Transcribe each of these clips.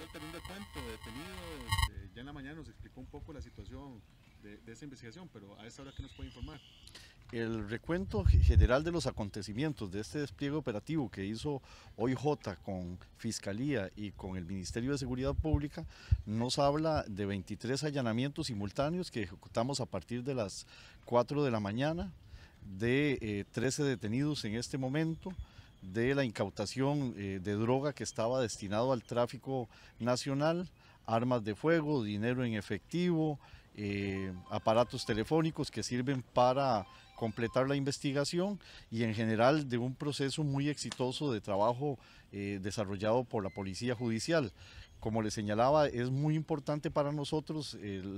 Walter, un recuento de detenidos. Ya en la mañana nos explicó un poco la situación de esa investigación, pero a esta hora, ¿qué nos puede informar? El recuento general de los acontecimientos de este despliegue operativo que hizo OIJ con Fiscalía y con el Ministerio de Seguridad Pública nos habla de 23 allanamientos simultáneos que ejecutamos a partir de las 4 de la mañana, de 13 detenidos en este momento, de la incautación de droga que estaba destinado al tráfico nacional, armas de fuego, dinero en efectivo, aparatos telefónicos que sirven para completar la investigación y en general de un proceso muy exitoso de trabajo desarrollado por la Policía Judicial. Como les señalaba, es muy importante para nosotros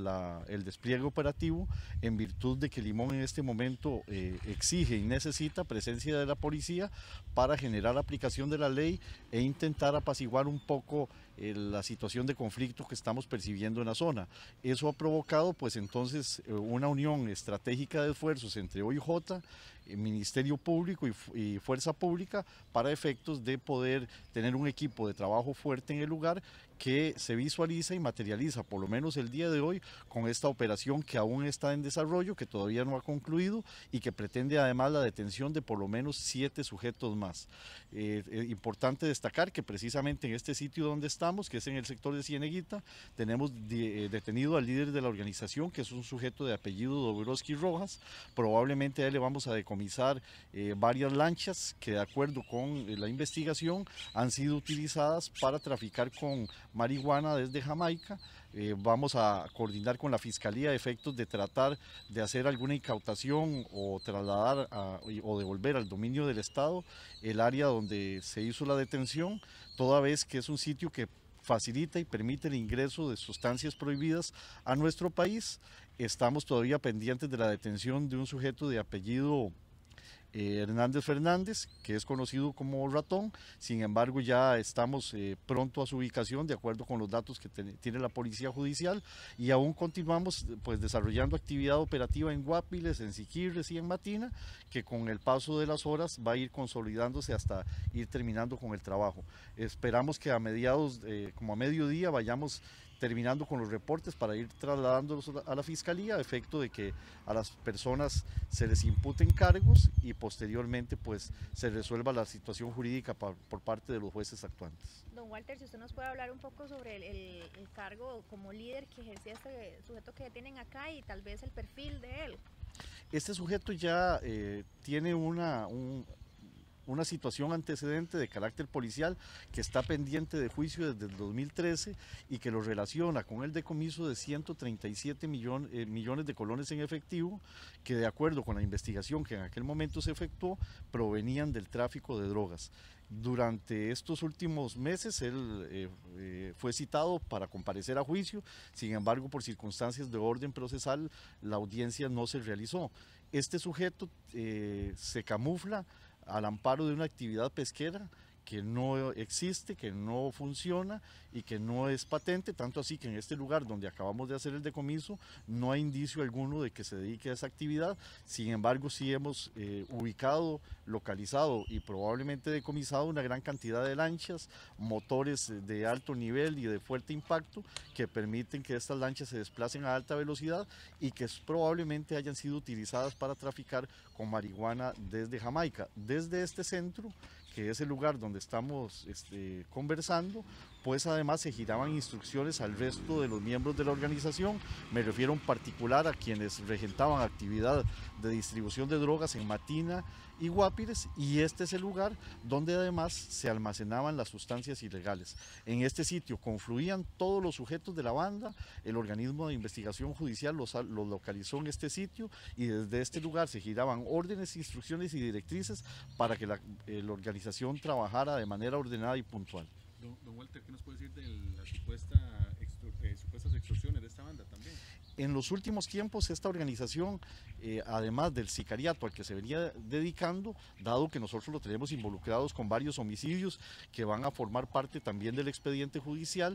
el despliegue operativo en virtud de que Limón en este momento exige y necesita presencia de la policía para generar aplicación de la ley e intentar apaciguar un poco la situación de conflicto que estamos percibiendo en la zona. Eso ha provocado pues entonces una unión estratégica de esfuerzos entre OIJ, Ministerio Público y Fuerza Pública para efectos de poder tener un equipo de trabajo fuerte en el lugar que se visualiza y materializa, por lo menos el día de hoy, con esta operación que aún está en desarrollo, que todavía no ha concluido y que pretende además la detención de por lo menos 7 sujetos más. Importante destacar que precisamente en este sitio donde estamos, que es en el sector de Cieneguita, tenemos detenido al líder de la organización, que es un sujeto de apellido Dobroski Rojas. Probablemente a él le vamos a decomisar varias lanchas que, de acuerdo con la investigación, han sido utilizadas para traficar con marihuana desde Jamaica. Vamos a coordinar con la Fiscalía a efectos de tratar de hacer alguna incautación o trasladar o devolver al dominio del Estado el área donde se hizo la detención, toda vez que es un sitio que facilita y permite el ingreso de sustancias prohibidas a nuestro país. Estamos todavía pendientes de la detención de un sujeto de apellido Hernández Fernández, que es conocido como Ratón. Sin embargo, ya estamos pronto a su ubicación de acuerdo con los datos que tiene la Policía Judicial y aún continuamos pues desarrollando actividad operativa en Guapiles, en Siquirres y en Matina, que con el paso de las horas va a ir consolidándose hasta ir terminando con el trabajo. Esperamos que a mediados, como a mediodía, vayamos terminando con los reportes para ir trasladándolos a la Fiscalía a efecto de que a las personas se les imputen cargos y posteriormente pues se resuelva la situación jurídica por parte de los jueces actuantes. Don Walter, si usted nos puede hablar un poco sobre el cargo como líder que ejercía este sujeto que tienen acá y tal vez el perfil de él. Este sujeto ya tiene una situación antecedente de carácter policial que está pendiente de juicio desde el 2013 y que lo relaciona con el decomiso de 137 millones de colones en efectivo que, de acuerdo con la investigación que en aquel momento se efectuó, provenían del tráfico de drogas. Durante estos últimos meses él fue citado para comparecer a juicio, sin embargo por circunstancias de orden procesal la audiencia no se realizó. Este sujeto se camufla al amparo de una actividad pesquera que no existe, que no funciona y que no es patente, tanto así que en este lugar donde acabamos de hacer el decomiso no hay indicio alguno de que se dedique a esa actividad. Sin embargo, sí hemos ubicado, localizado y probablemente decomisado una gran cantidad de lanchas, motores de alto nivel y de fuerte impacto que permiten que estas lanchas se desplacen a alta velocidad y que probablemente hayan sido utilizadas para traficar con marihuana desde Jamaica. Desde este centro, que es el lugar donde estamos conversando, pues además se giraban instrucciones al resto de los miembros de la organización. Me refiero en particular a quienes regentaban actividad de distribución de drogas en Matina y Guápires, y este es el lugar donde además se almacenaban las sustancias ilegales. En este sitio confluían todos los sujetos de la banda, el organismo de investigación judicial los localizó en este sitio y desde este lugar se giraban órdenes, instrucciones y directrices para que la organización trabajara de manera ordenada y puntual. Don Walter, ¿qué nos puede decir de las supuestas extorsiones de esta banda también? En los últimos tiempos esta organización, además del sicariato al que se venía dedicando, dado que nosotros lo tenemos involucrados con varios homicidios que van a formar parte también del expediente judicial,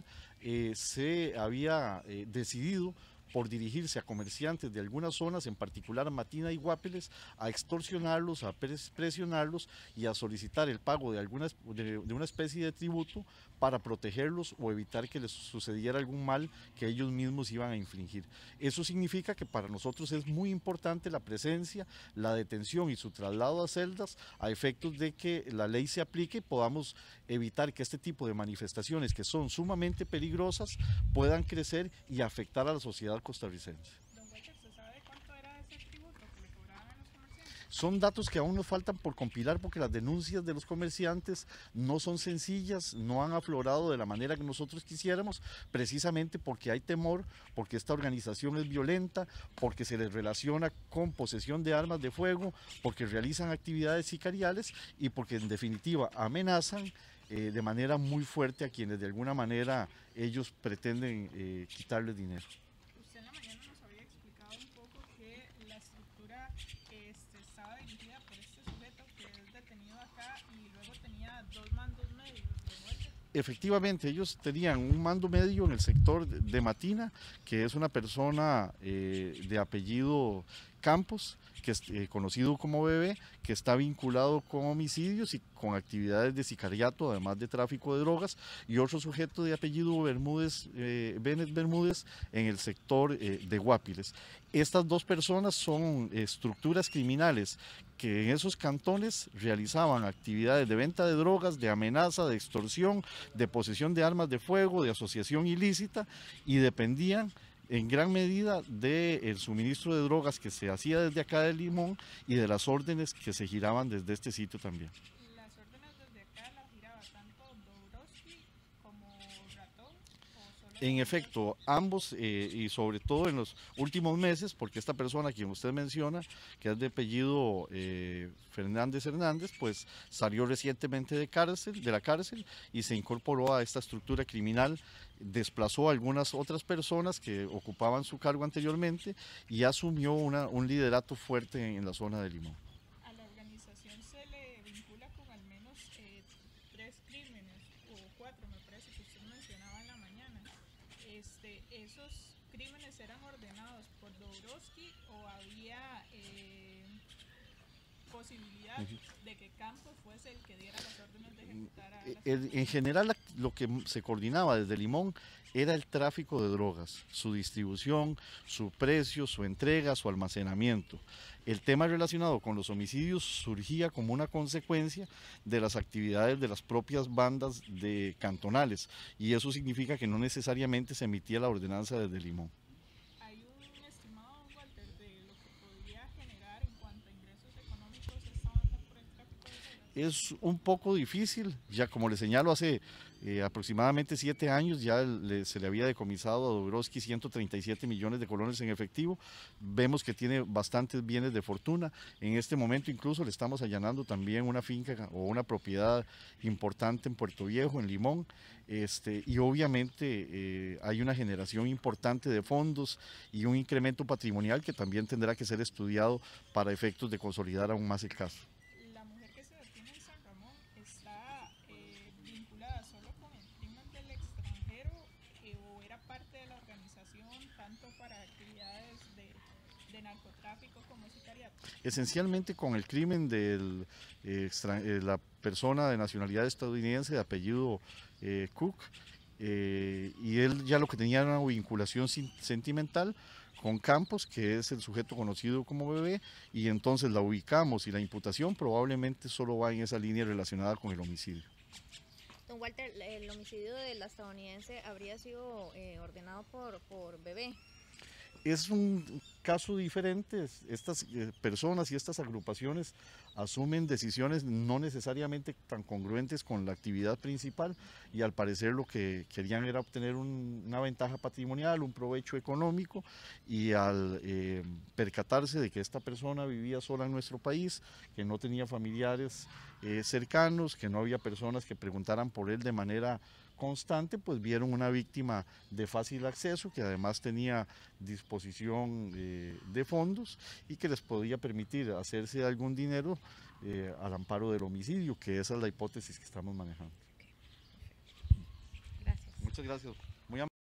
se había decidido por dirigirse a comerciantes de algunas zonas, en particular Matina y Guápiles, a extorsionarlos, a presionarlos y a solicitar el pago de una especie de tributo para protegerlos o evitar que les sucediera algún mal que ellos mismos iban a infligir. Eso significa que para nosotros es muy importante la presencia, la detención y su traslado a celdas a efectos de que la ley se aplique y podamos evitar que este tipo de manifestaciones que son sumamente peligrosas puedan crecer y afectar a la sociedad costarricense. Don Walter, ¿usted sabe cuánto era ese tributo que le cobraban a los comerciantes? Son datos que aún nos faltan por compilar porque las denuncias de los comerciantes no son sencillas, no han aflorado de la manera que nosotros quisiéramos, precisamente porque hay temor, porque esta organización es violenta, porque se les relaciona con posesión de armas de fuego, porque realizan actividades sicariales y porque en definitiva amenazan de manera muy fuerte a quienes de alguna manera ellos pretenden quitarles dinero. Usted en la mañana nos había explicado un poco que la estructura estaba dirigida por este sujeto que es detenido acá y luego tenía dos mandos medios, don Walter. Efectivamente, ellos tenían un mando medio en el sector de Matina, que es una persona de apellido Campos, que es conocido como Bebé, que está vinculado con homicidios y con actividades de sicariato, además de tráfico de drogas, y otro sujeto de apellido Bermúdez, Bennett Bermúdez, en el sector de Guapiles. Estas dos personas son estructuras criminales que en esos cantones realizaban actividades de venta de drogas, de amenaza, de extorsión, de posesión de armas de fuego, de asociación ilícita, y dependían en gran medida del suministro de drogas que se hacía desde acá de Limón y de las órdenes que se giraban desde este sitio también. Las órdenes desde acá las giraba tanto Dobrowski como Ratón o solo En efecto, ambos y sobre todo en los últimos meses, porque esta persona, quien usted menciona, que es de apellido Fernández Hernández, pues salió recientemente de la cárcel y se incorporó a esta estructura criminal, desplazó a algunas otras personas que ocupaban su cargo anteriormente y asumió un liderato fuerte en la zona de Limón. a la organización se le vincula con al menos 3 crímenes o 4, me parece que usted mencionaba en la mañana. ¿Esos crímenes eran ordenados por Dobrowski o había posibilidad de que Campos fuese el que diera las órdenes de ejecutar a las personas? En general, lo que se coordinaba desde Limón era el tráfico de drogas, su distribución, su precio, su entrega, su almacenamiento. El tema relacionado con los homicidios surgía como una consecuencia de las actividades de las propias bandas de cantonales, y eso significa que no necesariamente se emitía la ordenanza desde Limón. ¿Hay un estimado, don Walter, de lo que podría generar en cuanto a ingresos económicos esta banda por el tráfico de drogas? Es un poco difícil, ya como le señalo, hace aproximadamente 7 años ya se le había decomisado a Dobrowski 137 millones de colones en efectivo. Vemos que tiene bastantes bienes de fortuna. En este momento incluso le estamos allanando también una finca o una propiedad importante en Puerto Viejo, en Limón. Y obviamente hay una generación importante de fondos y un incremento patrimonial que también tendrá que ser estudiado para efectos de consolidar aún más el caso. La mujer que se detiene en San Ramón está vinculada solo con el crimen del extranjero o era parte de la organización tanto para actividades de narcotráfico como sicariato. Esencialmente con el crimen de la persona de nacionalidad estadounidense de apellido Cook, y él ya lo que tenía era una vinculación sentimental con Campos, que es el sujeto conocido como Bebé, y entonces la ubicamos y la imputación probablemente solo va en esa línea relacionada con el homicidio. Don Walter, el homicidio de la estadounidense habría sido ordenado por Bebé. Es un caso diferente. Estas personas y estas agrupaciones asumen decisiones no necesariamente tan congruentes con la actividad principal, y al parecer lo que querían era obtener una ventaja patrimonial, un provecho económico, y al percatarse de que esta persona vivía sola en nuestro país, que no tenía familiares cercanos, que no había personas que preguntaran por él de manera constante, pues vieron una víctima de fácil acceso que además tenía disposición de fondos y que les podía permitir hacerse algún dinero al amparo del homicidio, que esa es la hipótesis que estamos manejando. Gracias. Muchas gracias.